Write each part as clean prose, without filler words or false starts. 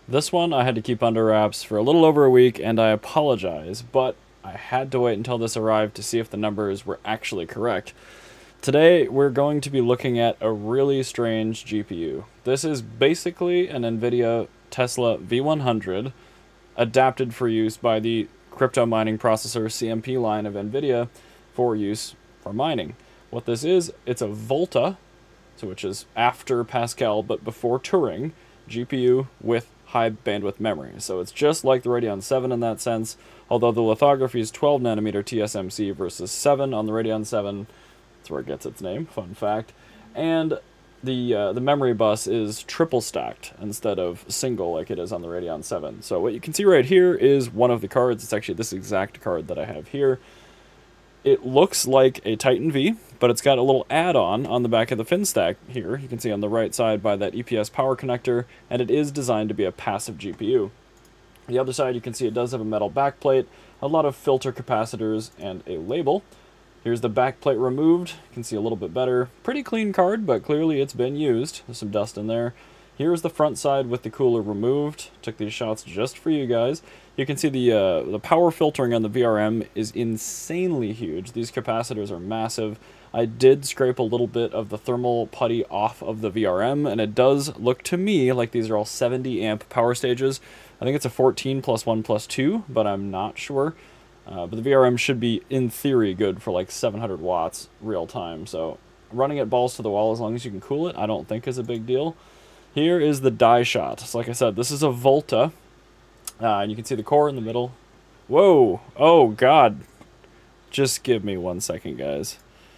This one I had to keep under wraps for a little over a week, and I apologize, but I had to wait until this arrived to see if the numbers were actually correct. Today, we're going to be looking at a really strange GPU. This is basically an NVIDIA Tesla V100 adapted for use by the crypto mining processor CMP line of NVIDIA for use for mining. What this is, it's a Volta, so which is after Pascal but before Turing, GPU with high bandwidth memory. So it's just like the Radeon 7 in that sense, although the lithography is 12 nanometer TSMC versus 7 on the Radeon 7. That's where it gets its name, fun fact. And the memory bus is triple stacked instead of single like it is on the Radeon 7. So what you can see right here is one of the cards. It's actually this exact card that I have here. It looks like a Titan V, but it's got a little add-on on the back of the fin stack here. You can see on the right side by that EPS power connector, and it is designed to be a passive GPU. The other side, you can see it does have a metal backplate, a lot of filter capacitors, and a label. Here's the backplate removed. You can see a little bit better. Pretty clean card, but clearly it's been used. There's some dust in there. Here's the front side with the cooler removed. Took these shots just for you guys. You can see the power filtering on the VRM is insanely huge. These capacitors are massive. I did scrape a little bit of the thermal putty off of the VRM, and it does look to me like these are all 70 amp power stages. I think it's a 14 plus 1 plus 2, but I'm not sure. But the VRM should be, in theory, good for like 700 watts real time. So running it balls to the wall as long as you can cool it, I don't think is a big deal. Here is the die shot. So like I said, this is a Volta. And you can see the core in the middle. Whoa! Oh, God. Just give me 1 second, guys.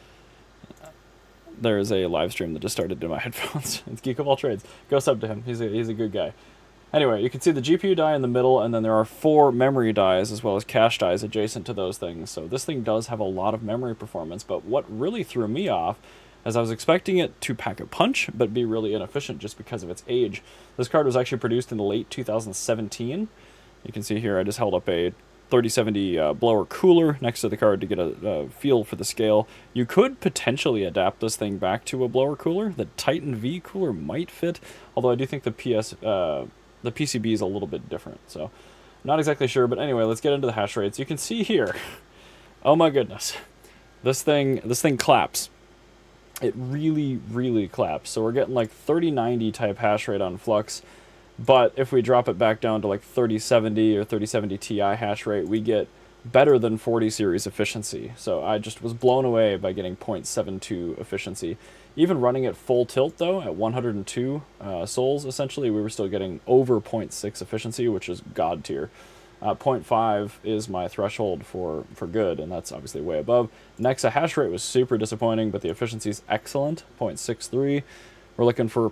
There is a live stream that just started in my headphones. It's Geek of All Trades. Go sub to him. He's a good guy. Anyway, you can see the GPU die in the middle, and then there are 4 memory dies as well as cache dies adjacent to those things. So this thing does have a lot of memory performance, but what really threw me off as I was expecting it to pack a punch, but be really inefficient just because of its age. This card was actually produced in the late 2017. You can see here I just held up a 3070 blower cooler next to the card to get a feel for the scale. You could potentially adapt this thing back to a blower cooler. The Titan V cooler might fit, although I do think the PCB is a little bit different. So not exactly sure, but anyway, let's get into the hash rates. You can see here, oh my goodness, this thing claps. It really, really claps. So we're getting like 3090 type hash rate on Flux, but if we drop it back down to like 3070 or 3070 Ti hash rate, we get better than 40 series efficiency. So I just was blown away by getting 0.72 efficiency. Even running at full tilt though, at 102 souls essentially, we were still getting over 0.6 efficiency, which is god tier. 0.5 is my threshold for good, and that's obviously way above. Next, the hash rate was super disappointing, but the efficiency is excellent, 0.63. We're looking for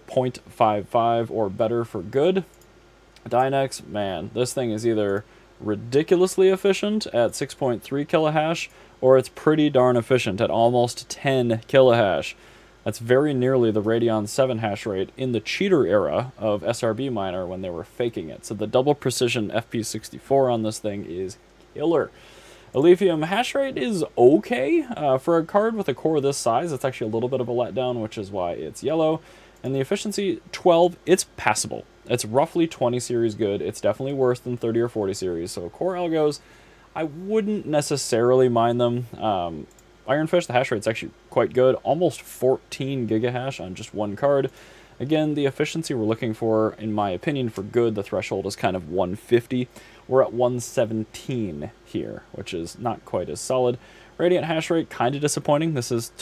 0.55 or better for good. Dynex, man, this thing is either ridiculously efficient at 6.3 kilohash, or it's pretty darn efficient at almost 10 kilohash. That's very nearly the Radeon 7 hash rate in the cheater era of SRB miner when they were faking it. So the double precision FP64 on this thing is killer. Lithium hash rate is okay. For a card with a core this size, it's actually a little bit of a letdown, which is why it's yellow. And the efficiency, 12, it's passable. It's roughly 20 series good. It's definitely worse than 30 or 40 series. So core algos, I wouldn't necessarily mind them. Ironfish, the hash rate's actually quite good, almost 14 gigahash on just one card. Again, the efficiency we're looking for, in my opinion, for good, the threshold is kind of 150. We're at 117 here, which is not quite as solid. Radiant hash rate, kind of disappointing. This is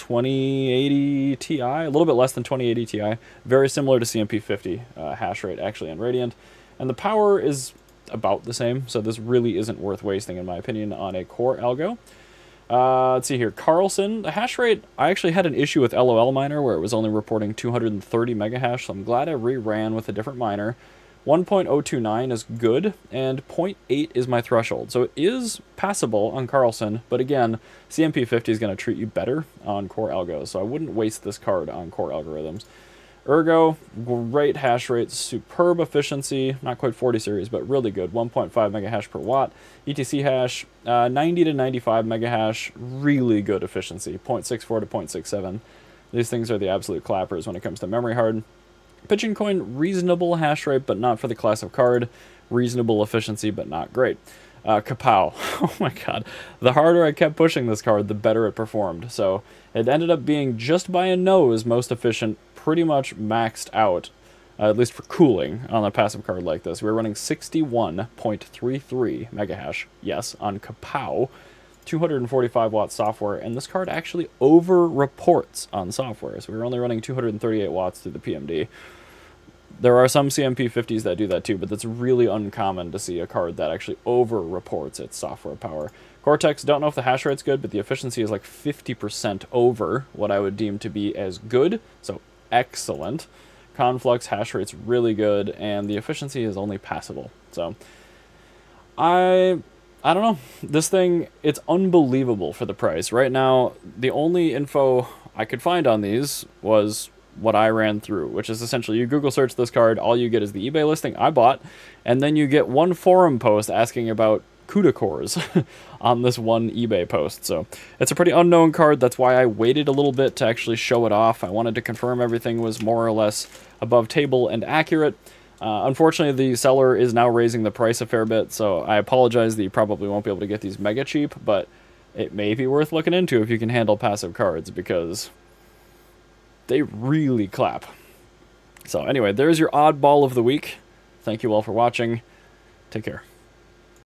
2080 Ti, a little bit less than 2080 Ti. Very similar to CMP50 hash rate, actually, on Radiant. And the power is about the same, so this really isn't worth wasting, in my opinion, on a core algo. Let's see here. Carlson, the hash rate, I actually had an issue with LOL miner where it was only reporting 230 megahash, so I'm glad I reran with a different miner. 1.029 is good, and 0.8 is my threshold. So it is passable on Carlson, but again, CMP50 is going to treat you better on core algos, so I wouldn't waste this card on core algorithms. Ergo, great hash rate, superb efficiency, not quite 40 series, but really good, 1.5 megahash per watt. ETC hash, 90 to 95 megahash, really good efficiency, 0.64 to 0.67. These things are the absolute clappers when it comes to memory hard. Pigeon Coin, reasonable hash rate, but not for the class of card. Reasonable efficiency, but not great. KawPow. Oh my god. The harder I kept pushing this card, the better it performed. So it ended up being just by a nose most efficient, pretty much maxed out, at least for cooling on a passive card like this. We were running 61.33 megahash, yes, on KawPow, 245 watt software, and this card actually over-reports on software. So we were only running 238 watts through the PMD. There are some CMP50s that do that too, but that's really uncommon to see a card that actually over-reports its software power. Cortex, don't know if the hash rate's good, but the efficiency is like 50% over what I would deem to be as good, so excellent. Conflux hash rate's really good, and the efficiency is only passable. So, I don't know. This thing, it's unbelievable for the price. Right now, the only info I could find on these was what I ran through, which is essentially you Google search this card, all you get is the eBay listing I bought, and then you get one forum post asking about CUDA cores on this one eBay post. So it's a pretty unknown card. That's why I waited a little bit to actually show it off. I wanted to confirm everything was more or less above table and accurate. Unfortunately, the seller is now raising the price a fair bit, so I apologize that you probably won't be able to get these mega cheap, but it may be worth looking into if you can handle passive cards, because they really clap. So anyway, there's your oddball of the week. Thank you all for watching. Take care.